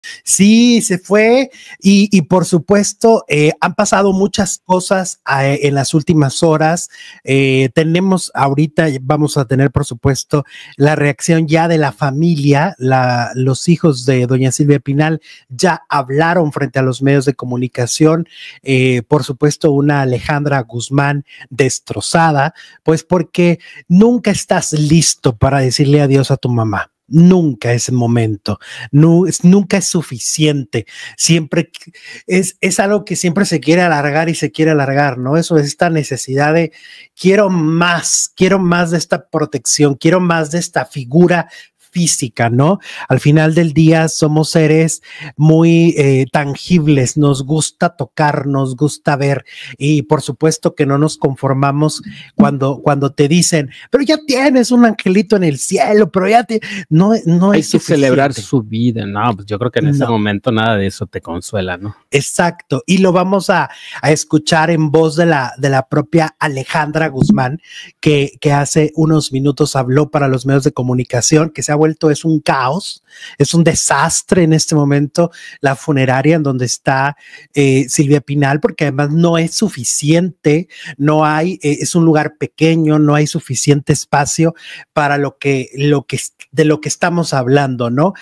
Sí, se fue y por supuesto han pasado muchas cosas en las últimas horas. Tenemos ahorita, vamos a tener por supuesto la reacción ya de la familia. Los hijos de doña Silvia Pinal ya hablaron frente a los medios de comunicación. Por supuesto una Alejandra Guzmán destrozada, pues porque nunca estás listo para decirle adiós a tu mamá. Nunca es el momento, nunca es suficiente, siempre es algo que siempre se quiere alargar y se quiere alargar, ¿no? Eso es esta necesidad de quiero más de esta protección, quiero más de esta figura física, ¿no? Al final del día somos seres muy tangibles, nos gusta tocar, nos gusta ver y por supuesto que no nos conformamos cuando te dicen, pero ya tienes un angelito en el cielo, pero ya no hay es que suficiente. Celebrar su vida, no, pues yo creo que en ese momento nada de eso te consuela, ¿no? Exacto, y lo vamos a escuchar en voz de la propia Alejandra Guzmán, que hace unos minutos habló para los medios de comunicación, que se ha vuelto, es un caos, es un desastre en este momento la funeraria en donde está Silvia Pinal, porque además no es suficiente, no hay, es un lugar pequeño, no hay suficiente espacio para de lo que estamos hablando, ¿no?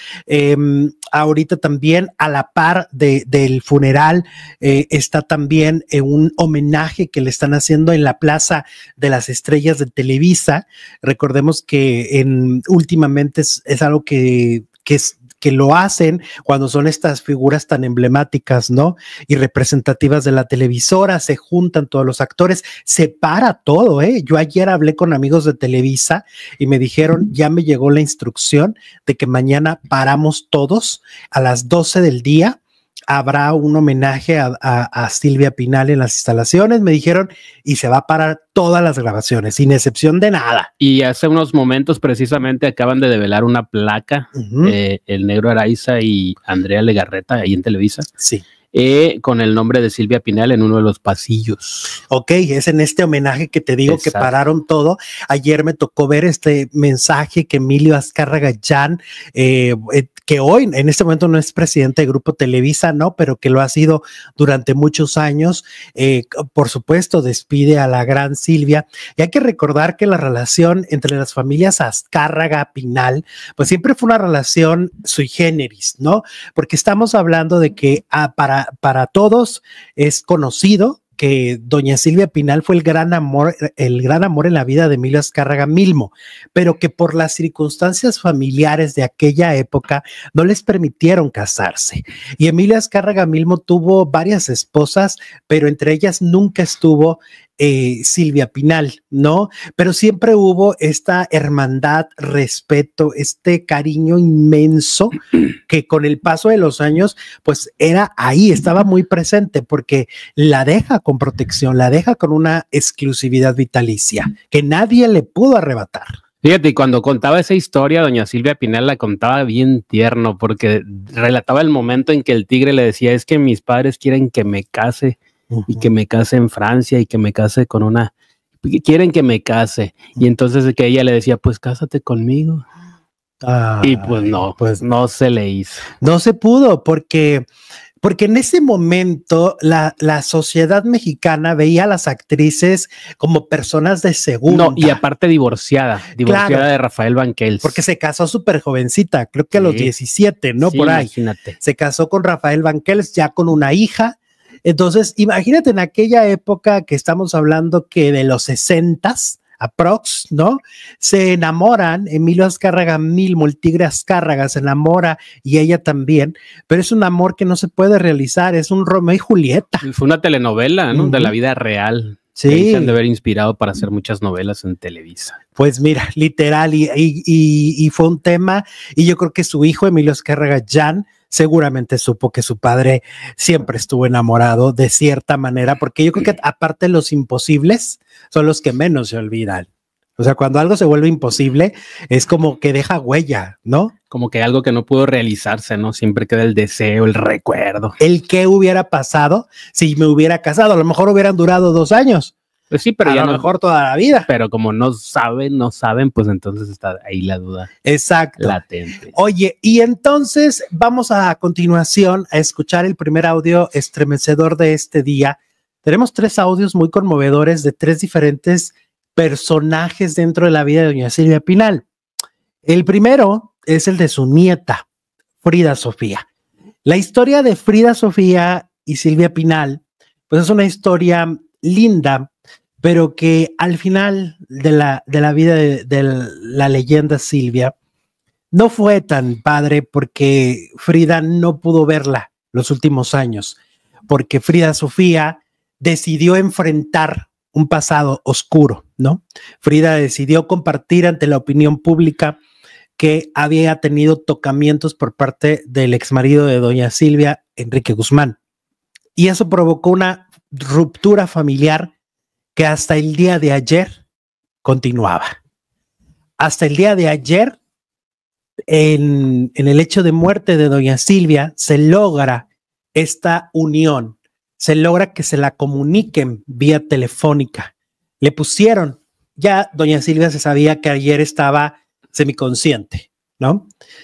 Ahorita también a la par del funeral está también un homenaje que le están haciendo en la Plaza de las Estrellas de Televisa. Recordemos que últimamente es algo que lo hacen cuando son estas figuras tan emblemáticas, ¿no? Y representativas de la televisora, se juntan todos los actores, se para todo, ¿eh? Yo ayer hablé con amigos de Televisa y me dijeron, ya me llegó la instrucción de que mañana paramos todos a las 12 del día. Habrá un homenaje a Silvia Pinal en las instalaciones, me dijeron, y se va a parar todas las grabaciones, sin excepción de nada. Y hace unos momentos precisamente acaban de develar una placa, el Negro Araiza y Andrea Legarreta ahí en Televisa. Sí. Con el nombre de Silvia Pinal en uno de los pasillos. Ok, es en este homenaje que te digo. Exacto. Que pararon todo. Ayer me tocó ver este mensaje que Emilio Azcárraga Jan, que hoy en este momento no es presidente de Grupo Televisa, no, pero que lo ha sido durante muchos años. Por supuesto, despide a la gran Silvia. Y hay que recordar que la relación entre las familias Azcárraga Pinal, pues siempre fue una relación sui generis, ¿no? Porque estamos hablando de que para todos es conocido que doña Silvia Pinal fue el gran amor en la vida de Emilio Azcárraga Milmo, pero que por las circunstancias familiares de aquella época no les permitieron casarse. Y Emilio Azcárraga Milmo tuvo varias esposas, pero entre ellas nunca estuvo Silvia Pinal, ¿no? Pero siempre hubo esta hermandad, respeto, este cariño inmenso que con el paso de los años, pues era ahí, estaba muy presente porque la deja con protección, la deja con una exclusividad vitalicia que nadie le pudo arrebatar. Fíjate, y cuando contaba esa historia, doña Silvia Pinal la contaba bien tierno porque relataba el momento en que el tigre le decía, es que mis padres quieren que me case. Y que me case en Francia y que me case con una, quieren que me case. Y entonces que ella le decía, pues cásate conmigo. Y pues no se le hizo. No se pudo porque en ese momento la sociedad mexicana veía a las actrices como personas de segunda. No, y aparte divorciada claro, de Rafael Banquels. Porque se casó súper jovencita, creo que a los 17, ¿no? Sí, por ahí. Imagínate. Se casó con Rafael Banquels ya con una hija. Entonces, imagínate en aquella época que estamos hablando que de los 60s, aprox, ¿no? Se enamoran, Emilio Azcárraga Milmo, el tigre Azcárraga, se enamora y ella también, pero es un amor que no se puede realizar, es un Romeo y Julieta. Fue una telenovela, ¿no? De la vida real. Sí. Se han de haber inspirado para hacer muchas novelas en Televisa. Pues mira, literal, y fue un tema, y yo creo que su hijo, Emilio Azcárraga Jan, seguramente supo que su padre siempre estuvo enamorado de cierta manera, porque yo creo que aparte los imposibles son los que menos se olvidan. O sea, cuando algo se vuelve imposible, es como que deja huella, ¿no? Como que algo que no pudo realizarse, ¿no? Siempre queda el deseo, el recuerdo. El qué hubiera pasado si me hubiera casado. A lo mejor hubieran durado 2 años, Pues sí, pero a ya lo no, mejor toda la vida. pero como no saben, pues entonces está ahí la duda. Exacto. Latente. Oye, y entonces vamos a continuación a escuchar el primer audio estremecedor de este día. Tenemos 3 audios muy conmovedores de 3 diferentes personajes dentro de la vida de doña Silvia Pinal. El primero es el de su nieta, Frida Sofía. La historia de Frida Sofía y Silvia Pinal, pues es una historia linda, pero que al final de la vida de la leyenda Silvia no fue tan padre porque Frida no pudo verla los últimos años, porque Frida Sofía decidió enfrentar un pasado oscuro, ¿no? Frida decidió compartir ante la opinión pública que había tenido tocamientos por parte del exmarido de doña Silvia, Enrique Guzmán. Y eso provocó una ruptura familiar que hasta el día de ayer continuaba. Hasta el día de ayer, en el hecho de muerte de doña Silvia, se logra esta unión, se logra que se la comuniquen vía telefónica. Le pusieron, ya doña Silvia se sabía que ayer estaba semiconsciente, ¿no?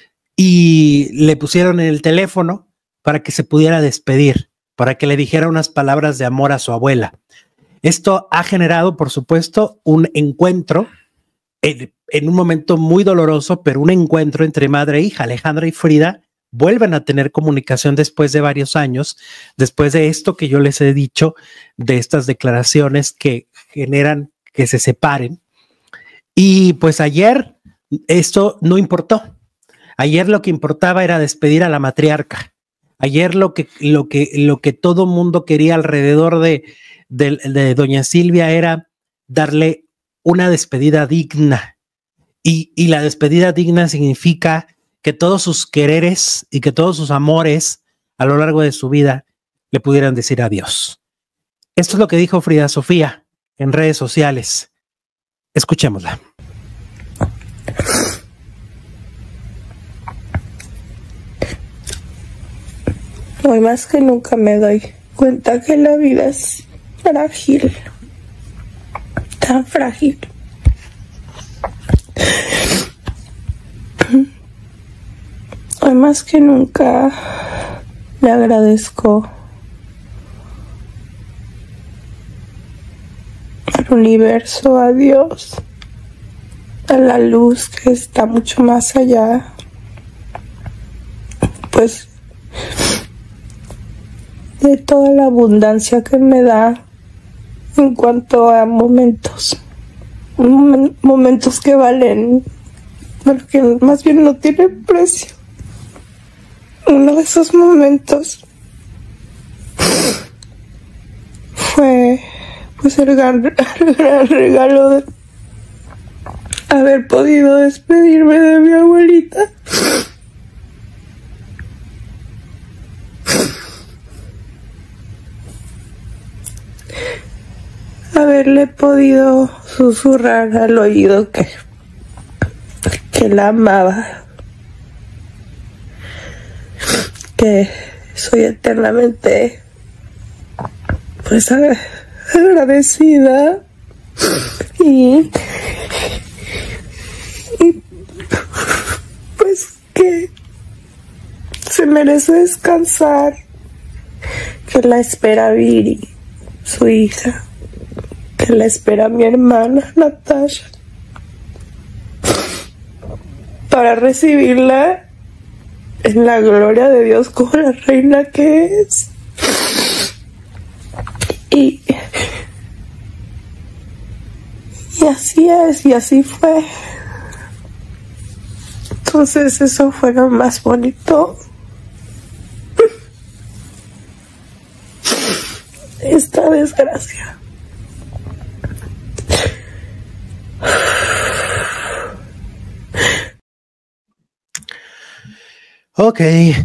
Y le pusieron en el teléfono para que se pudiera despedir, para que le dijera unas palabras de amor a su abuela. Esto ha generado, por supuesto, un encuentro en un momento muy doloroso, pero un encuentro entre madre e hija. Alejandra y Frida vuelven a tener comunicación después de varios años, después de esto que yo les he dicho, de estas declaraciones que generan que se separen. Y pues ayer esto no importó. Ayer lo que importaba era despedir a la matriarca. Ayer lo que todo mundo quería alrededor de doña Silvia era darle una despedida digna. Y la despedida digna significa que todos sus quereres y que todos sus amores a lo largo de su vida le pudieran decir adiós. Esto es lo que dijo Frida Sofía en redes sociales. Escuchémosla. Hoy más que nunca me doy cuenta que la vida es frágil, tan frágil. Hoy más que nunca le agradezco al universo, a Dios, a la luz que está mucho más allá, pues de toda la abundancia que me da en cuanto a momentos que valen, porque más bien no tienen precio. Uno de esos momentos fue pues el gran regalo de haber podido despedirme de mi abuelita. Haberle podido susurrar al oído que la amaba, que soy eternamente pues agradecida y pues que se merece descansar, que la espera Viri, su hija, que la espera mi hermana Natasha, para recibirla en la gloria de Dios como la reina que es. Y así es, y así fue. Entonces eso fue lo más bonito. Esta desgracia. Ok,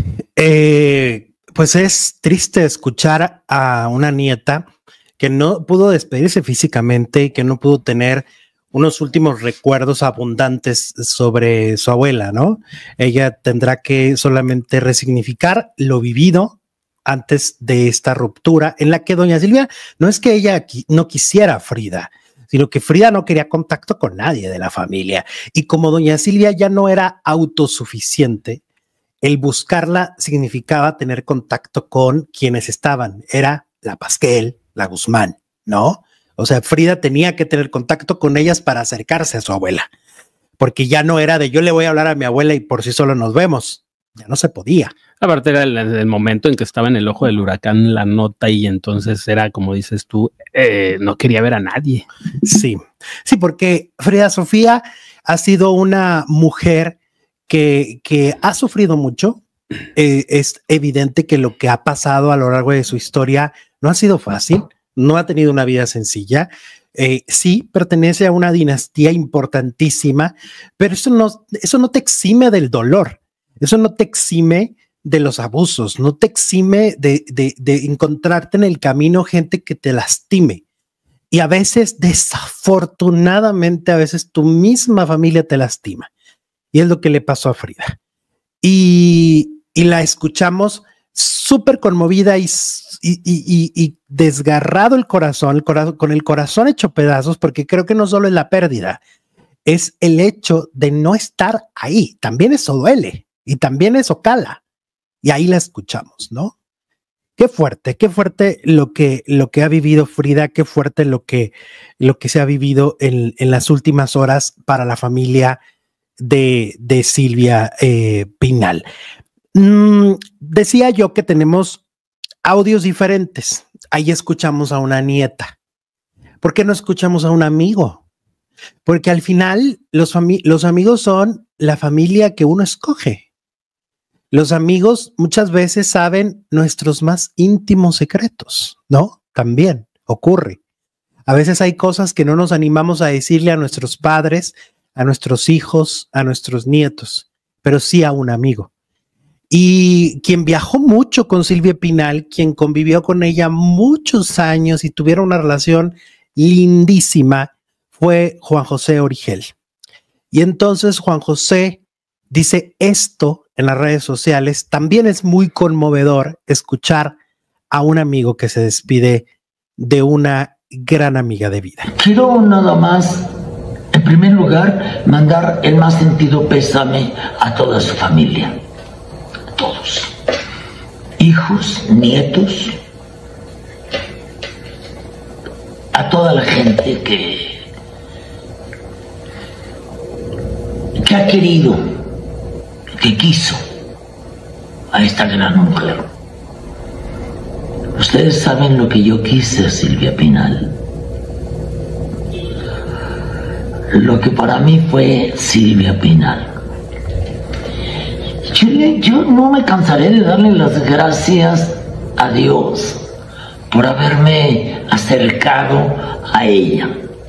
pues es triste escuchar a una nieta que no pudo despedirse físicamente y que no pudo tener unos últimos recuerdos abundantes sobre su abuela, ¿no? Ella tendrá que solamente resignificar lo vivido antes de esta ruptura en la que doña Silvia, no es que ella no quisiera a Frida, sino que Frida no quería contacto con nadie de la familia. Y como doña Silvia ya no era autosuficiente, el buscarla significaba tener contacto con quienes estaban. Era la Pasquel, la Guzmán, ¿no? O sea, Frida tenía que tener contacto con ellas para acercarse a su abuela, porque ya no era de yo le voy a hablar a mi abuela y por sí solo nos vemos. Ya no se podía. Aparte era el momento en que estaba en el ojo del huracán la nota y entonces era, como dices tú, no quería ver a nadie. Sí, sí, porque Frida Sofía ha sido una mujer que ha sufrido mucho. Es evidente que lo que ha pasado a lo largo de su historia no ha sido fácil, no ha tenido una vida sencilla. Sí, pertenece a una dinastía importantísima, pero eso no te exime del dolor, eso no te exime de los abusos, no te exime de encontrarte en el camino gente que te lastime. Y a veces, desafortunadamente, a veces tu misma familia te lastima. Y es lo que le pasó a Frida. Y la escuchamos súper conmovida y desgarrado el corazón, con el corazón hecho pedazos, porque creo que no solo es la pérdida, es el hecho de no estar ahí. También eso duele y también eso cala. Y ahí la escuchamos, ¿no? Qué fuerte lo que ha vivido Frida, qué fuerte lo que se ha vivido en las últimas horas para la familia de Silvia Pinal. Decía yo que tenemos audios diferentes. Ahí escuchamos a una nieta. ¿Por qué no escuchamos a un amigo? Porque al final los amigos son la familia que uno escoge. Los amigos muchas veces saben nuestros más íntimos secretos, ¿no? También ocurre. A veces hay cosas que no nos animamos a decirle a nuestros padres, a nuestros hijos, a nuestros nietos, pero sí a un amigo. Y quien viajó mucho con Silvia Pinal, quien convivió con ella muchos años y tuvieron una relación lindísima, fue Juan José Origel. Y entonces Juan José dice esto en las redes sociales. También es muy conmovedor escuchar a un amigo que se despide de una gran amiga de vida. Quiero nada más, en primer lugar, mandar el más sentido pésame a toda su familia. A todos. Hijos, nietos, a toda la gente que ha querido, que quiso a esta gran mujer. Ustedes saben lo que yo quise a Silvia Pinal. Lo que para mí fue Silvia Pinal. Yo no me cansaré de darle las gracias a Dios por haberme acercado a ella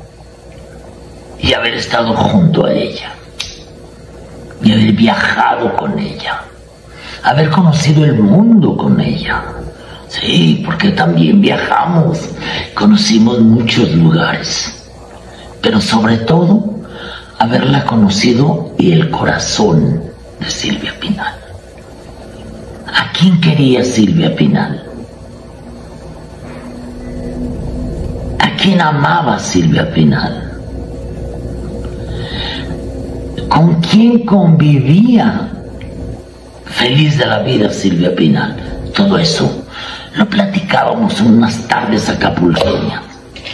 y haber estado junto a ella y haber viajado con ella, haber conocido el mundo con ella. Sí, porque también viajamos, conocimos muchos lugares, pero sobre todo haberla conocido y el corazón de Silvia Pinal. ¿A quién quería Silvia Pinal? ¿A quién amaba Silvia Pinal? ¿Con quién convivía feliz de la vida Silvia Pinal? Todo eso lo platicábamos unas tardes acapulqueñas.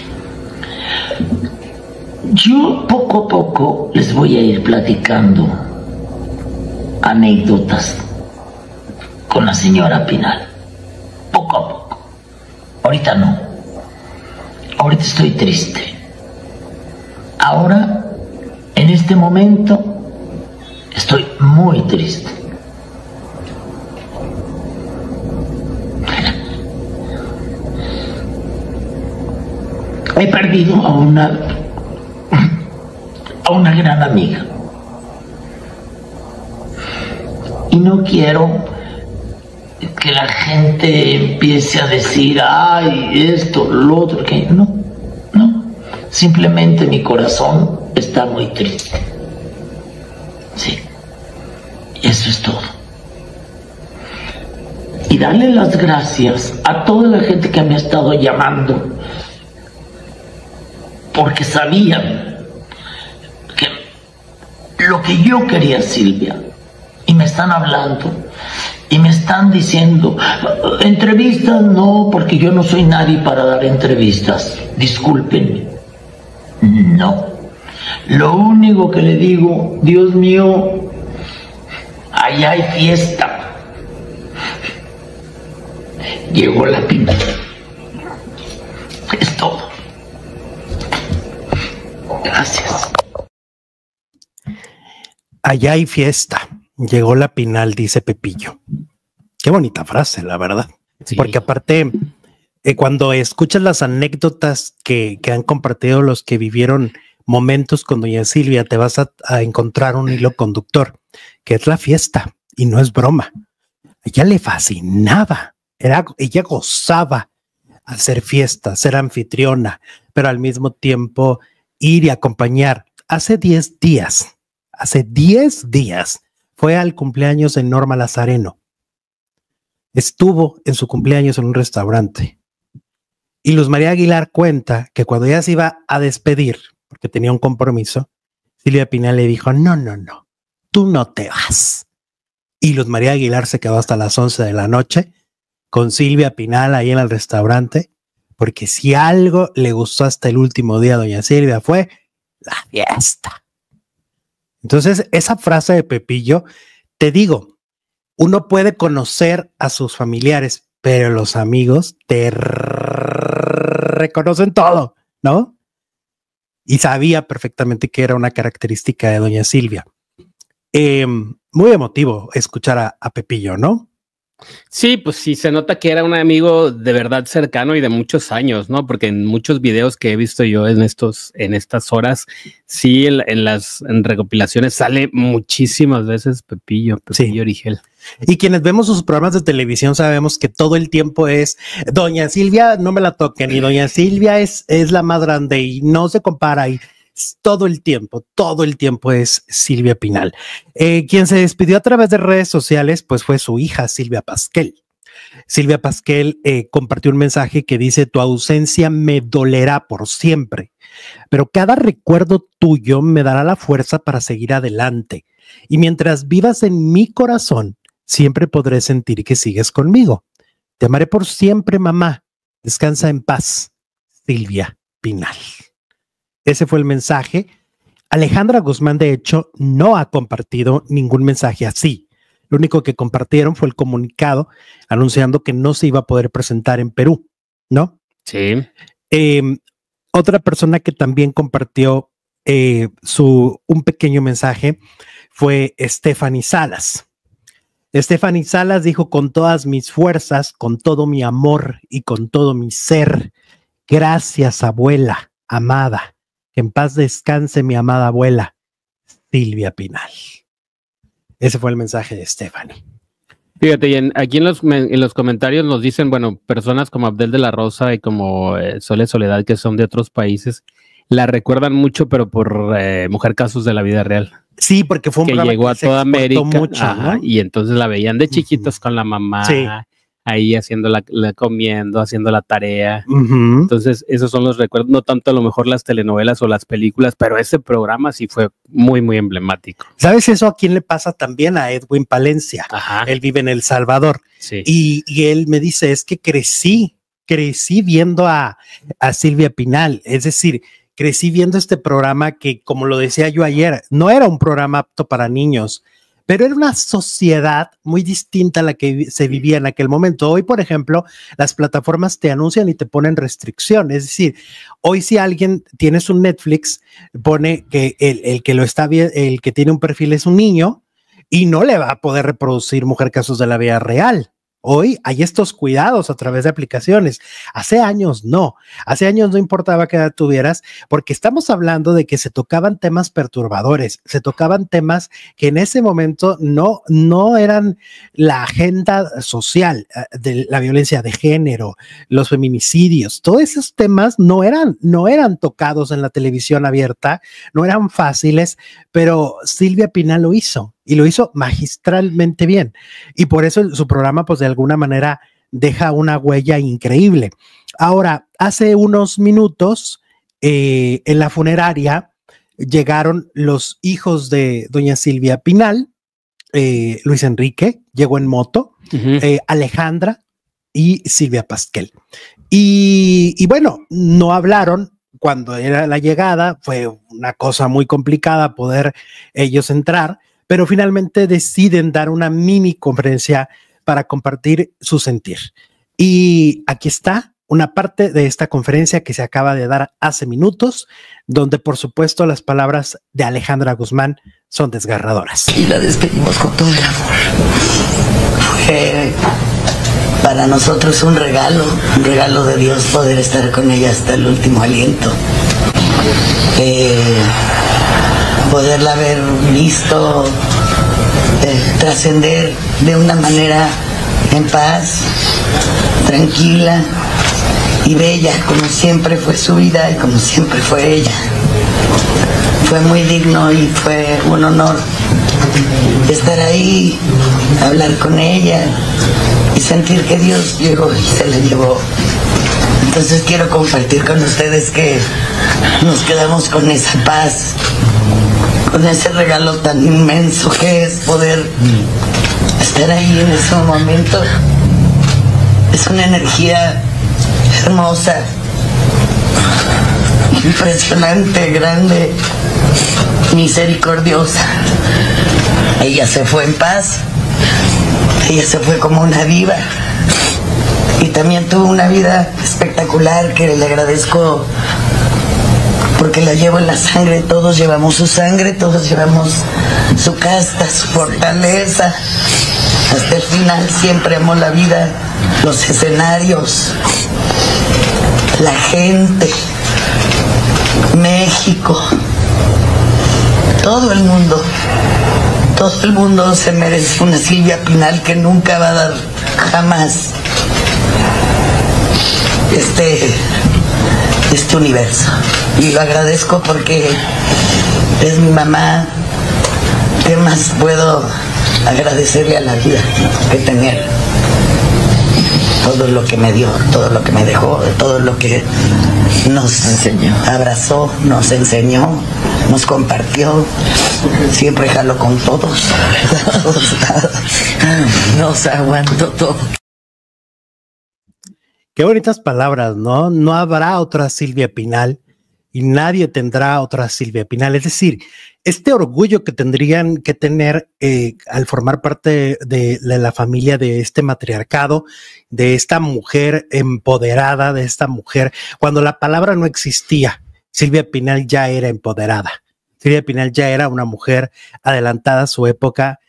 Yo poco a poco les voy a ir platicando anécdotas con la señora Pinal. Poco a poco. Ahorita no. Ahorita estoy triste. Ahora, en este momento, estoy muy triste. He perdido a una gran amiga. Y no quiero que la gente empiece a decir, ay, esto, lo otro, que no. Simplemente mi corazón está muy triste. Sí, eso es todo. y darle las gracias a toda la gente que me ha estado llamando, porque sabían que lo que yo quería, Silvia, y me están hablando y me están diciendo, entrevistas no, porque yo no soy nadie para dar entrevistas, discúlpenme, no, lo único que le digo, Dios mío, allá hay fiesta. Llegó la pinta. Es todo. Gracias. Allá hay fiesta. Llegó la Pinal, dice Pepillo. Qué bonita frase, la verdad. Sí. Porque aparte, cuando escuchas las anécdotas que han compartido los que vivieron momentos con doña Silvia, te vas a encontrar un hilo conductor, que es la fiesta, y no es broma. A ella le fascinaba. Ella gozaba hacer fiestas, ser anfitriona, pero al mismo tiempo ir y acompañar. Hace 10 días fue al cumpleaños de Norma Lazareno. Estuvo en su cumpleaños en un restaurante. Y Luz María Aguilar cuenta que cuando ella se iba a despedir, porque tenía un compromiso, Silvia Pinal le dijo, no, tú no te vas. Y Luz María Aguilar se quedó hasta las 11 de la noche con Silvia Pinal ahí en el restaurante, porque si algo le gustó hasta el último día a doña Silvia fue la fiesta. Entonces, esa frase de Pepillo, te digo, uno puede conocer a sus familiares, pero los amigos te reconocen todo, ¿no? Y sabía perfectamente que era una característica de doña Silvia. Muy emotivo escuchar a Pepillo, ¿no? Sí, pues sí, se nota que era un amigo de verdad cercano y de muchos años, ¿no? Porque en muchos videos que he visto yo en estas horas, sí, en recopilaciones sale muchísimas veces Pepillo sí. Origel. Y quienes vemos sus programas de televisión sabemos que todo el tiempo es doña Silvia, no me la toquen, y doña Silvia es la más grande y no se compara, y todo el tiempo es Silvia Pinal. Quien se despidió a través de redes sociales, pues fue su hija, Silvia Pasquel. Silvia Pasquel compartió un mensaje que dice: tu ausencia me dolerá por siempre, pero cada recuerdo tuyo me dará la fuerza para seguir adelante. Y mientras vivas en mi corazón, siempre podré sentir que sigues conmigo. Te amaré por siempre, mamá. Descansa en paz, Silvia Pinal. Ese fue el mensaje. Alejandra Guzmán, de hecho, no ha compartido ningún mensaje así. Lo único que compartieron fue el comunicado anunciando que no se iba a poder presentar en Perú, ¿no? Sí. Otra persona que también compartió un pequeño mensaje fue Stephanie Salas. Stephanie Salas dijo: con todas mis fuerzas, con todo mi amor y con todo mi ser, gracias, abuela amada. Que en paz descanse mi amada abuela, Silvia Pinal. Ese fue el mensaje de Stephanie. Fíjate, y aquí en los comentarios nos dicen, bueno, personas como Abdel de la Rosa y como Sole Soledad, que son de otros países, la recuerdan mucho, pero por Mujer Casos de la Vida Real. Sí, porque fue un que llegó a toda América mucho, ajá, ¿no? Y entonces la veían de chiquitos con la mamá. Sí. Ahí haciendo comiendo, haciendo la tarea. Entonces, esos son los recuerdos, no tanto a lo mejor las telenovelas o las películas, pero ese programa sí fue muy, muy emblemático. ¿Sabes eso a quién le pasa también? A Edwin Palencia. Ajá. Él vive en El Salvador. Sí. Y él me dice, es que crecí viendo a Silvia Pinal. Es decir, crecí viendo este programa que, como lo decía yo ayer, no era un programa apto para niños, pero era una sociedad muy distinta a la que se vivía en aquel momento. Hoy, por ejemplo, las plataformas te anuncian y te ponen restricción. Es decir, hoy si alguien tienes un Netflix, pone que el que lo está bien, el que tiene un perfil es un niño y no le va a poder reproducir Mujer Casos de la Vida Real. Hoy hay estos cuidados a través de aplicaciones. Hace años no importaba qué edad tuvieras, porque estamos hablando de que se tocaban temas perturbadores, se tocaban temas que en ese momento no eran la agenda social, de la violencia de género, los feminicidios, todos esos temas no eran tocados en la televisión abierta, no eran fáciles, pero Silvia Pinal lo hizo. y lo hizo magistralmente bien. Y por eso su programa, pues de alguna manera deja una huella increíble. Ahora, hace unos minutos, en la funeraria llegaron los hijos de doña Silvia Pinal, Luis Enrique llegó en moto, Alejandra y Silvia Pasquel. Y bueno, no hablaron cuando era la llegada, fue una cosa muy complicada poder ellos entrar, pero finalmente deciden dar una mini conferencia para compartir su sentir. Y aquí está una parte de esta conferencia que se acaba de dar hace minutos, donde por supuesto las palabras de Alejandra Guzmán son desgarradoras. Y la despedimos con todo el amor. Fue para nosotros un regalo de Dios poder estar con ella hasta el último aliento. Poderla haber visto trascender de una manera en paz, tranquila y bella, como siempre fue su vida y como siempre fue ella. Fue muy digno y fue un honor estar ahí, hablar con ella y sentir que Dios llegó y se la llevó. Entonces quiero compartir con ustedes que nos quedamos con esa paz, con ese regalo tan inmenso que es poder estar ahí en ese momento. Es una energía hermosa, impresionante, grande, misericordiosa. Ella se fue en paz, ella se fue como una diva y también tuvo una vida espectacular que le agradezco porque la llevo en la sangre. Todos llevamos su sangre, todos llevamos su casta, su fortaleza. Hasta el final siempre amó la vida, los escenarios, la gente, México, todo el mundo se merece una Silvia Pinal que nunca va a dar jamás este universo. Y lo agradezco porque es mi mamá. ¿Qué más puedo agradecerle a la vida que tener? Todo lo que me dio, todo lo que me dejó, todo lo que nos enseñó, abrazó, nos enseñó, nos compartió, siempre jaló con todos, nos aguantó todo. Qué bonitas palabras, ¿no? No habrá otra Silvia Pinal y nadie tendrá otra Silvia Pinal. Es decir, este orgullo que tendrían que tener al formar parte de la familia de este matriarcado, de esta mujer empoderada, de esta mujer, cuando la palabra no existía, Silvia Pinal ya era empoderada. Silvia Pinal ya era una mujer adelantada a su época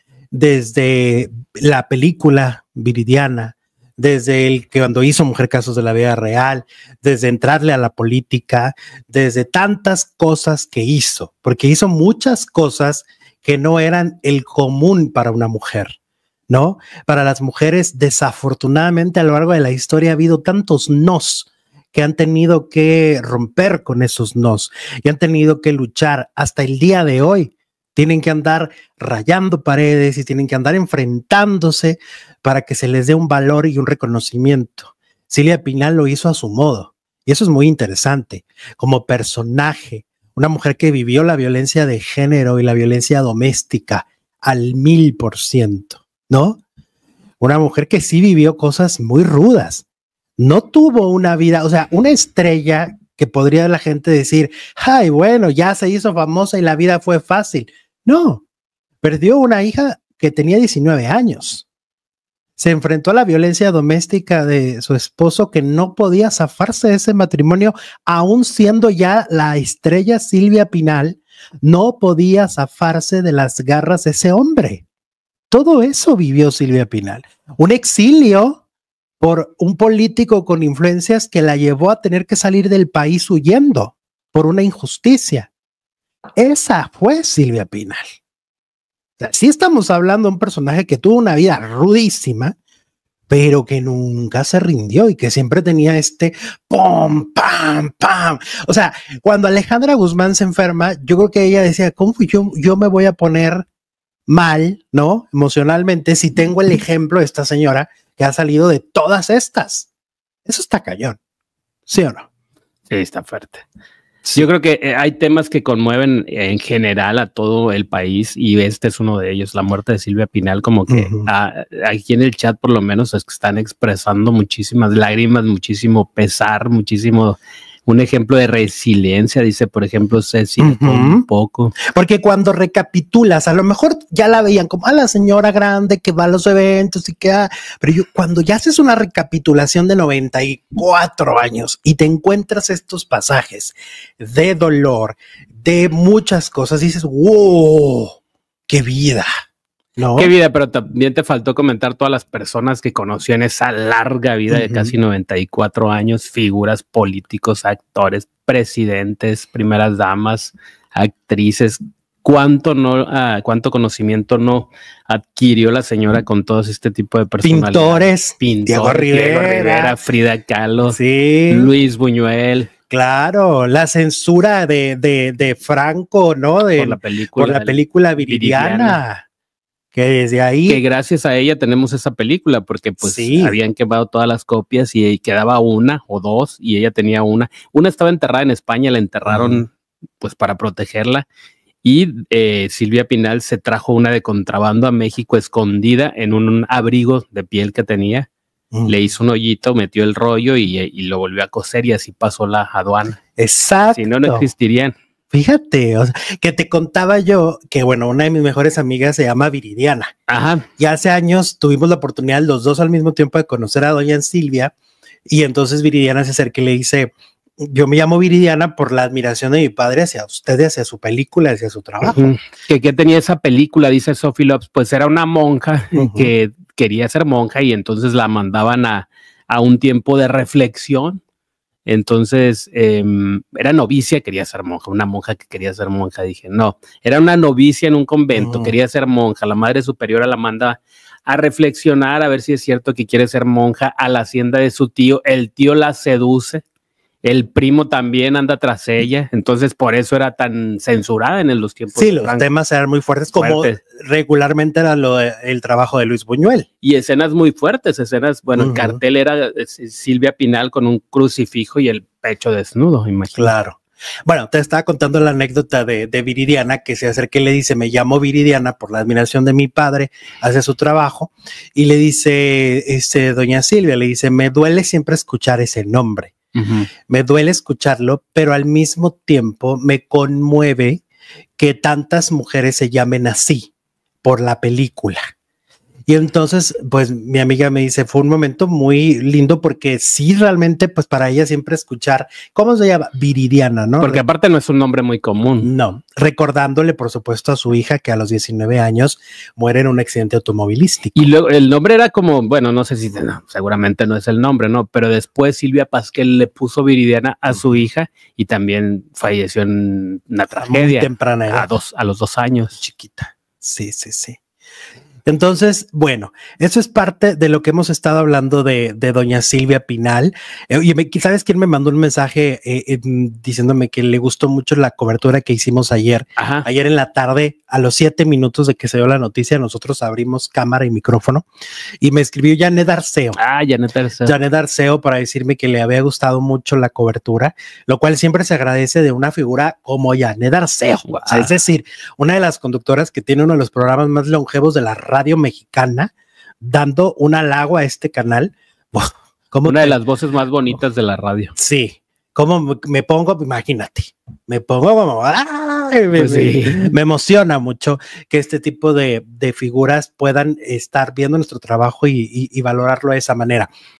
desde la película Viridiana, desde el que cuando hizo Mujer Casos de la Vida Real, desde entrarle a la política, desde tantas cosas que hizo, porque hizo muchas cosas que no eran el común para una mujer, ¿no? Para las mujeres, desafortunadamente, a lo largo de la historia ha habido tantos nos que han tenido que romper con esos nos y han tenido que luchar hasta el día de hoy. Tienen que andar rayando paredes y tienen que andar enfrentándose para que se les dé un valor y un reconocimiento. Silvia Pinal lo hizo a su modo y eso es muy interesante. Como personaje, una mujer que vivió la violencia de género y la violencia doméstica al 1000%, ¿no? Una mujer que sí vivió cosas muy rudas. No tuvo una vida, o sea, una estrella que podría la gente decir, ay, bueno, ya se hizo famosa y la vida fue fácil. No, perdió una hija que tenía 19 años. Se enfrentó a la violencia doméstica de su esposo que no podía zafarse de ese matrimonio, aún siendo ya la estrella Silvia Pinal, no podía zafarse de las garras de ese hombre. Todo eso vivió Silvia Pinal. Un exilio por un político con influencias que la llevó a tener que salir del país huyendo por una injusticia. Esa fue Silvia Pinal. O sea, sí estamos hablando de un personaje que tuvo una vida rudísima, pero que nunca se rindió y que siempre tenía este pum, pam, pam. O sea, cuando Alejandra Guzmán se enferma, yo creo que ella decía, ¿cómo yo me voy a poner mal, ¿no? Emocionalmente, si tengo el ejemplo de esta señora que ha salido de todas estas. Eso está cañón, ¿sí o no? Sí, está fuerte. Yo creo que hay temas que conmueven en general a todo el país y este es uno de ellos, la muerte de Silvia Pinal, como que aquí en el chat por lo menos es que están expresando muchísimas lágrimas, muchísimo pesar, muchísimo, un ejemplo de resiliencia, dice por ejemplo Ceci, un poco. Porque cuando recapitulas, a lo mejor ya la veían como a la señora grande que va a los eventos y que pero cuando ya haces una recapitulación de 94 años y te encuentras estos pasajes de dolor, de muchas cosas, dices, wow, qué vida. ¿No? Qué vida, pero también te faltó comentar todas las personas que conoció en esa larga vida de casi 94 años, figuras políticos, actores, presidentes, primeras damas, actrices. ¿Cuánto conocimiento no adquirió la señora con todos este tipo de personalidades? Pintores, Diego Rivera, Frida Kahlo, sí. Luis Buñuel. Claro, la censura de Franco, ¿no? Por la película Viridiana. Que desde ahí... Que gracias a ella tenemos esa película, porque pues habían quemado todas las copias y quedaba una o dos y ella tenía una. Una estaba enterrada en España, la enterraron pues para protegerla y Silvia Pinal se trajo una de contrabando a México escondida en un abrigo de piel que tenía. Le hizo un hoyito, metió el rollo y lo volvió a coser y así pasó la aduana. Exacto. Si no, no existirían. Fíjate, o sea, que te contaba yo que, bueno, una de mis mejores amigas se llama Viridiana. Ajá. Y hace años tuvimos la oportunidad los dos al mismo tiempo de conocer a doña Silvia. Y entonces Viridiana se acerca y le dice, yo me llamo Viridiana por la admiración de mi padre hacia usted, hacia su película, hacia su trabajo. ¿Qué tenía esa película? Dice Sophie Lopes, pues era una monja que quería ser monja y entonces la mandaban a un tiempo de reflexión. Entonces era novicia, quería ser monja, una monja que quería ser monja. Dije, no, era una novicia en un convento, quería ser monja. La madre superiora la manda a reflexionar a ver si es cierto que quiere ser monja a la hacienda de su tío. El tío la seduce, el primo también anda tras ella. Entonces por eso era tan censurada en los tiempos. Sí, los temas eran muy fuertes, como regularmente era el trabajo de Luis Buñuel. Y escenas muy fuertes, bueno, el cartel era Silvia Pinal con un crucifijo y el pecho desnudo, imagínate. Claro. Bueno, te estaba contando la anécdota de Viridiana, que se acerca y le dice, me llamo Viridiana por la admiración de mi padre hacia su trabajo, y le dice, doña Silvia, le dice, me duele siempre escuchar ese nombre. Me duele escucharlo, pero al mismo tiempo me conmueve que tantas mujeres se llamen así por la película. Y entonces, pues mi amiga me dice, fue un momento muy lindo porque sí, realmente, pues para ella siempre escuchar, ¿cómo se llama? Viridiana, ¿no? Porque aparte no es un nombre muy común. No, recordándole, por supuesto, a su hija que a los 19 años muere en un accidente automovilístico. Y luego el nombre era como, bueno, no sé si, no, seguramente no es el nombre, ¿no? Pero después Silvia Pasquel le puso Viridiana a su hija y también falleció en una tragedia. Muy temprana edad. A los 2 años. Chiquita. Sí. Entonces, bueno, eso es parte de lo que hemos estado hablando de doña Silvia Pinal. Y ¿sabes quién me mandó un mensaje diciéndome que le gustó mucho la cobertura que hicimos ayer? Ajá. Ayer en la tarde, a los 7 minutos de que se dio la noticia, nosotros abrimos cámara y micrófono y me escribió Janet Arceo. Janet Arceo para decirme que le había gustado mucho la cobertura, lo cual siempre se agradece de una figura como Janet Arceo. Wow. O sea, es decir, una de las conductoras que tiene uno de los programas más longevos de la radio mexicana, dando un halago a este canal. Una de las voces más bonitas de la radio. Sí. ¿Cómo me pongo? Imagínate. Me pongo como... Pues me emociona mucho que este tipo de figuras puedan estar viendo nuestro trabajo y valorarlo de esa manera.